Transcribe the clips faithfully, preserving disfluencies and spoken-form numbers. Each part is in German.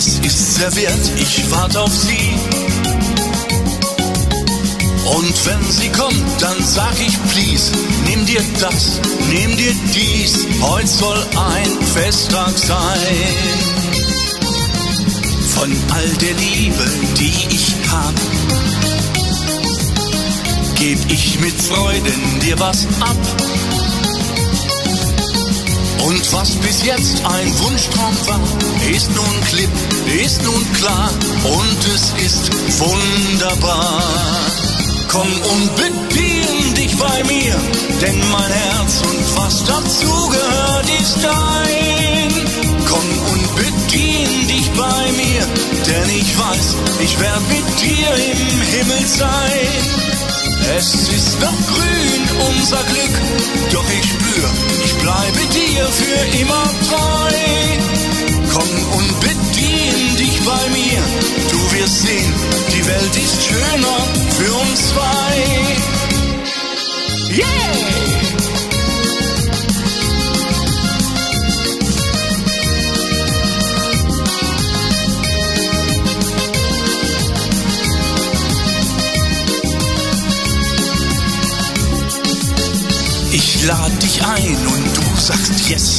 es ist serviert, ich warte auf sie. Und wenn sie kommt, dann sag ich please, nimm dir das, nimm dir dies, heute soll ein Festtag sein. Von all der Liebe, die ich hab, geb ich mit Freuden dir was ab. Und was bis jetzt ein Wunschtraum war, ist nun klipp, ist nun klar und es ist wunderbar. Komm und bedien dich bei mir, denn mein Herz und was dazu gehört ist dein. Komm und bedien dich bei mir, denn ich weiß, ich werd mit dir im Himmel sein. Es ist noch grün, unser Glück, doch ich spür, ich bleibe dir für immer treu. Komm und bedien dich bei mir, du wirst sehen, die Welt ist schöner für uns zwei. Yeah! Ich lad dich ein und du sagst yes.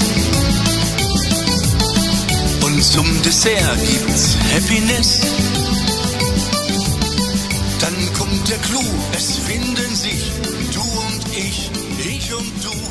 Und zum Dessert gibt's Happiness. Dann kommt der Clou, es finden sich du und ich, ich und du.